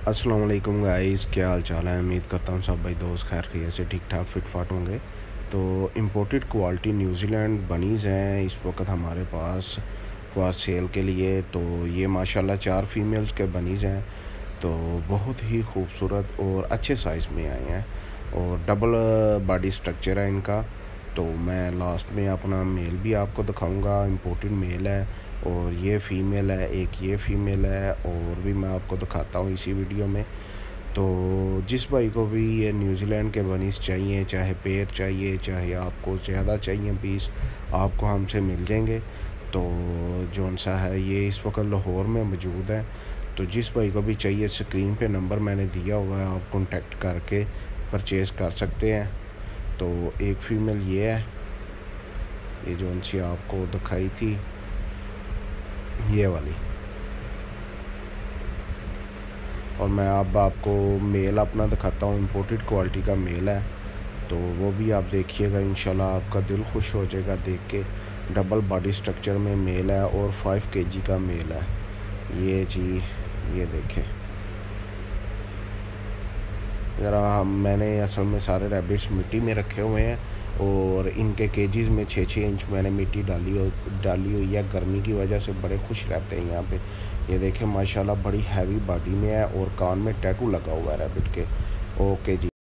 अस्सलाम वालेकुम गाइस, क्या हाल चाल है। उम्मीद करता हूँ सब भाई दोस्त खैर खैरियत से ठीक ठाक फिट फाट होंगे। तो इम्पोर्टेड क्वालिटी न्यूजीलैंड बनीज़ हैं इस वक्त हमारे पास सेल के लिए। तो ये माशाल्लाह 4 फीमेल्स के बनीज़ हैं। तो बहुत ही खूबसूरत और अच्छे साइज़ में आए हैं और डबल बॉडी स्ट्रक्चर है इनका। तो मैं लास्ट में अपना मेल भी आपको दिखाऊंगा। इम्पोर्टेड मेल है और ये फ़ीमेल है, एक ये फ़ीमेल है और भी मैं आपको दिखाता हूँ इसी वीडियो में। तो जिस भाई को भी ये न्यूजीलैंड के बनीस चाहिए, चाहे पेयर चाहिए चाहे आपको ज़्यादा चाहिए पीस, आपको हमसे मिल जाएंगे। तो जौन सा है ये इस वक्त लाहौर में मौजूद है। तो जिस भाई को भी चाहिए स्क्रीन पे नंबर मैंने दिया हुआ है, आप कांटेक्ट करके परचेज़ कर सकते हैं। तो एक फ़ीमेल ये है, ये जौन सी आपको दिखाई थी ये वाली। और मैं अब आपको मेल अपना दिखाता हूँ, इम्पोर्टेड क्वालिटी का मेल है। तो वो भी आप देखिएगा, इंशाल्लाह आपका दिल खुश हो जाएगा देख के। डबल बॉडी स्ट्रक्चर में मेल है और 5 केजी का मेल है ये जी। ये देखें ज़रा, मैंने असल में सारे रैबिट्स मिट्टी में रखे हुए हैं और इनके केजीज़ में 6-6 इंच मैंने मिट्टी डाली हुई है। गर्मी की वजह से बड़े खुश रहते हैं यहाँ पे। ये देखें माशाल्लाह बड़ी हैवी बॉडी में है और कान में टैटू लगा हुआ है रैबिट के। ओके जी।